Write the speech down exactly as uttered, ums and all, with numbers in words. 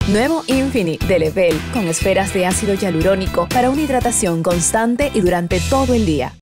Nuevo Infinite de Level con esferas de ácido hialurónico para una hidratación constante y durante todo el día.